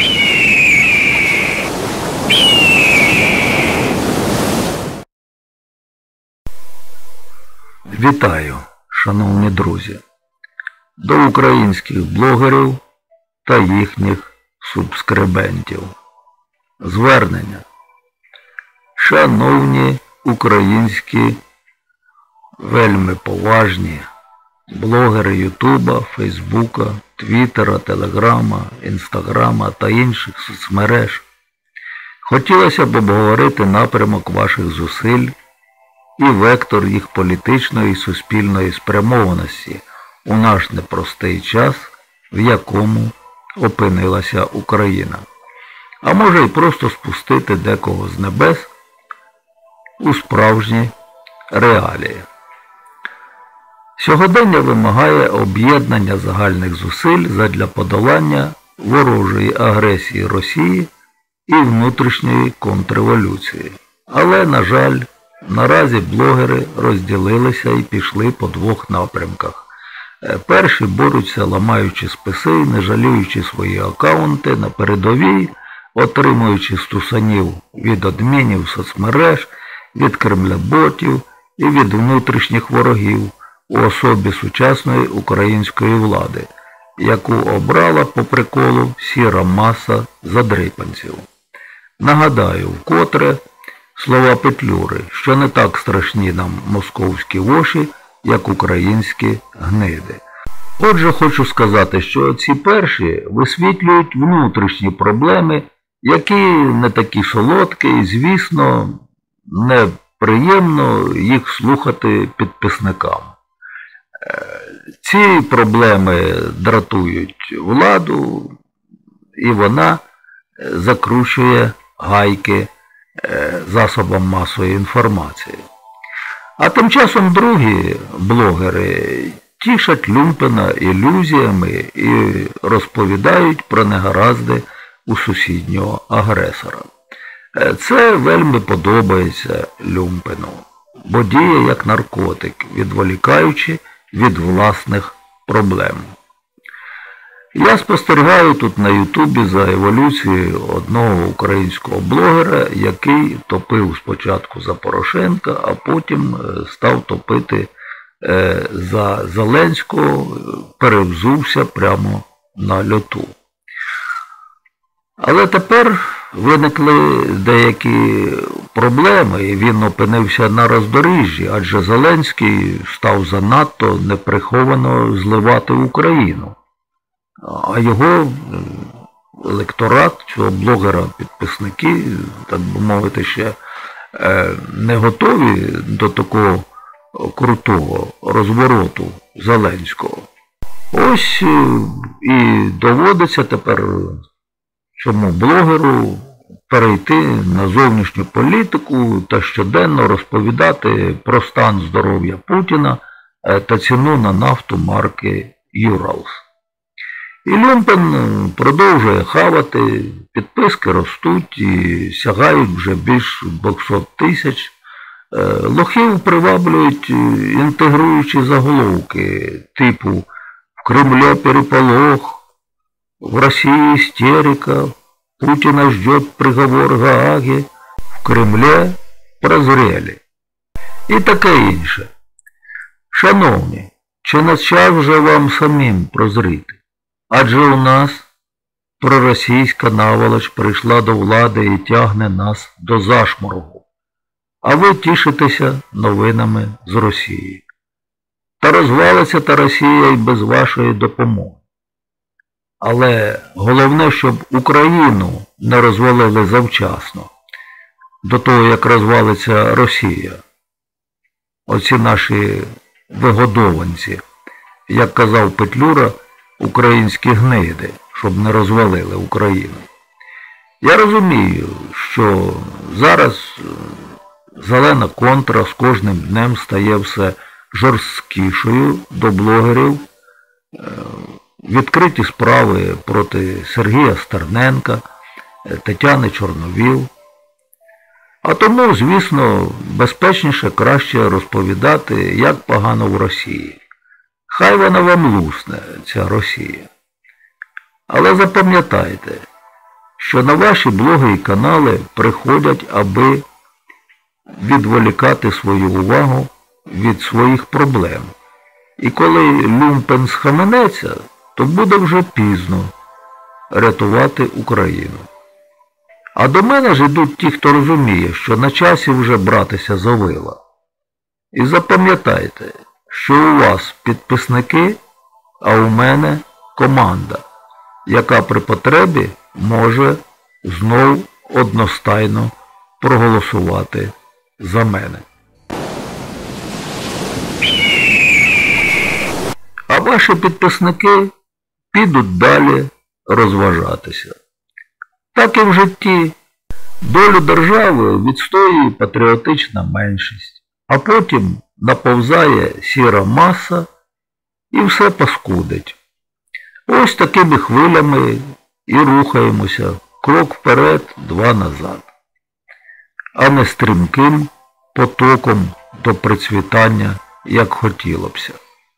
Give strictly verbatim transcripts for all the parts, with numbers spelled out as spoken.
Вітаю, шановні друзі, до українських блогерів та їхніх субскрибентів. Звернення. Шановні українські вельми поважні блогери Ютуба, Фейсбука, Твіттера, Телеграма, Інстаграма та інших соцмереж, хотілося б обговорити напрямок ваших зусиль і вектор їх політичної і суспільної спрямованості у наш непростий час, в якому опинилася Україна. А може й просто спустити декого з небес у справжні реалії. Сьогодення вимагає об'єднання загальних зусиль задля подолання ворожої агресії Росії і внутрішньої контрреволюції. Але, на жаль, наразі блогери розділилися і пішли по двох напрямках. Перші борються, ламаючи списи, не жаліючи свої акаунти на передовій, отримуючи стусанів від адмінів соцмереж, від кремля-ботів і від внутрішніх ворогів у особі сучасної української влади, яку обрала по приколу сіра маса задрипанців. Нагадаю вкотре слова Петлюри, що не так страшні нам московські воші, як українські гниди. Отже, хочу сказати, що ці перші висвітлюють внутрішні проблеми, які не такі солодкі і, звісно, неприємно їх слухати підписникам. Ці проблеми дратують владу, і вона закручує гайки засобам масової інформації. А тим часом другі блогери тішать Люмпена ілюзіями і розповідають про негаразди у сусіднього агресора. Це вельми подобається Люмпену, бо діє як наркотик, відволікаючи від власних проблем. Я спостерігаю тут на Ютубі за еволюцією одного українського блогера, який топив спочатку за Порошенка, а потім став топити за Зеленського, перевзувся прямо на льоту. Але тепер виникли деякі проблеми, і він опинився на роздоріжжі, адже Зеленський став занадто неприховано зливати Україну. А його електорат, цього блогера, підписники, так би мовити, ще не готові до такого крутого розвороту Зеленського. Ось і доводиться тепер цьому блогеру перейти на зовнішню політику та щоденно розповідати про стан здоров'я Путіна та ціну на нафту марки Urals. І Люмпен продовжує хавати, підписки ростуть і сягають вже більш двохсот тисяч. Лохів приваблюють інтегруючі заголовки типу «В Кремле переполох», «В Росії істерика», «Путіна ждет приговор Гааги», «В Кремле прозрели» і таке інше. Шановні, чи не час вже вам самим прозріти? Адже у нас проросійська наволоч прийшла до влади і тягне нас до зашморгу. А ви тішитеся новинами з Росії. Та розвалиться та Росія і без вашої допомоги. Але головне, щоб Україну не розвалили завчасно, до того, як розвалиться Росія. Оці наші вигодованці, як казав Петлюра, українські гниди, щоб не розвалили Україну. Я розумію, що зараз зелена контра з кожним днем стає все жорсткішою до блогерів. Відкриті справи проти Сергія Стерненка, Тетяни Чорновіл. А тому, звісно, безпечніше краще розповідати, як погано в Росії. Хай вона вам лусне, ця Росія. Але запам'ятайте, що на ваші блоги і канали приходять, аби відволікати свою увагу від своїх проблем. І коли люмпен схаменеться, то буде вже пізно рятувати Україну. А до мене ж йдуть ті, хто розуміє, що на часі вже братися за вила. І запам'ятайте, що у вас підписники, а у мене команда, яка при потребі може знов одностайно проголосувати за мене. А ваші підписники підуть далі розважатися. Так і в житті. Долю держави відстоює патріотична меншість, а потім наповзає сіра маса і все паскудить. Ось такими хвилями і рухаємося, крок вперед, два назад, а не стрімким потоком до процвітання, як хотілося б.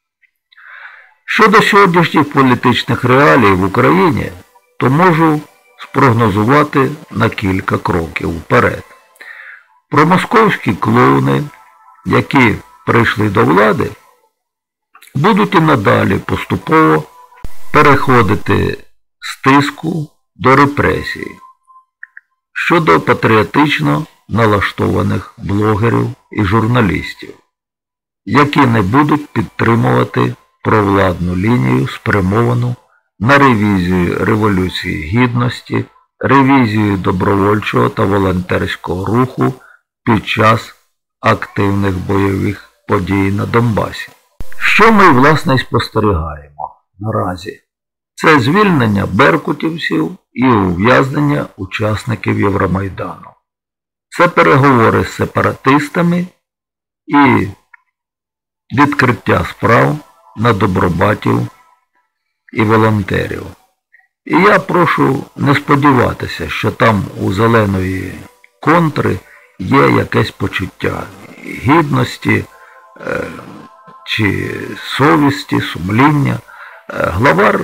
Щодо сьогоднішніх політичних реалій в Україні, то можу спрогнозувати на кілька кроків вперед. Промосковські клоуни, які прийшли до влади, будуть і надалі поступово переходити з тиску до репресії щодо патріотично налаштованих блогерів і журналістів, які не будуть підтримувати провладну лінію, спрямовану на ревізію Революції Гідності, ревізію добровольчого та волонтерського руху під час активних бойових подій на Донбасі. Що ми, власне, спостерігаємо наразі? Це звільнення беркутівців і ув'язнення учасників Євромайдану. Це переговори з сепаратистами і відкриття справ на добробатів і волонтерів. І я прошу не сподіватися, що там у зеленої контри є якесь почуття гідності е, чи совісті, сумління, е, главар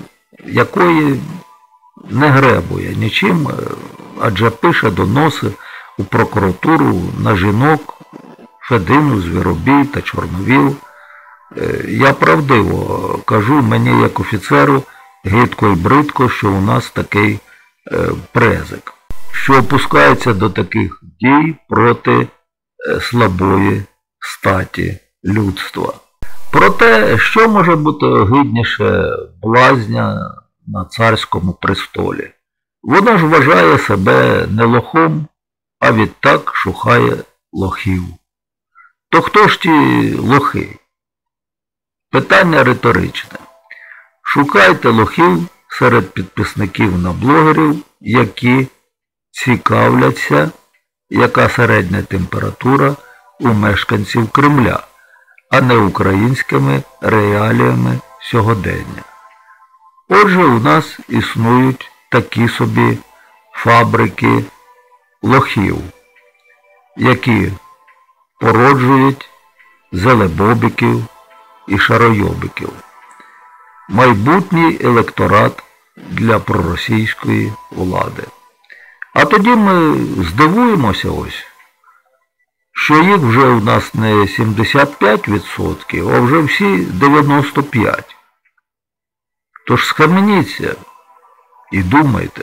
якої не гребує нічим, адже пише доноси у прокуратуру на жінок Федину, Звіробій та Чорновіл. Я правдиво кажу, мені як офіцеру гидко і бридко, що у нас такий е, презик, що опускається до таких дій проти е, слабої статі людства. Проте, що може бути огидніше блазня на царському престолі? Вона ж вважає себе не лохом, а відтак шукає лохів. То хто ж ті лохи? Питання риторичне. Шукайте лохів серед підписників на блогерів, які цікавляться, яка середня температура у мешканців Кремля, а не українськими реаліями сьогодення. Отже, у нас існують такі собі фабрики лохів, які породжують зелебобіків і шаройобиків. Майбутній електорат для проросійської влади. А тоді ми здивуємося ось, що їх вже у нас не сімдесят п'ять відсотків, а вже всі дев'яносто п'ять відсотків. Тож схаменіться і думайте.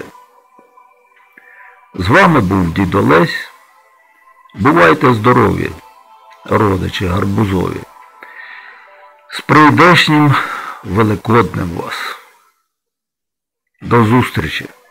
З вами був дід Олесь. Бувайте здорові, родичі гарбузові. З прийдешнім Великоднем вас. До зустрічі!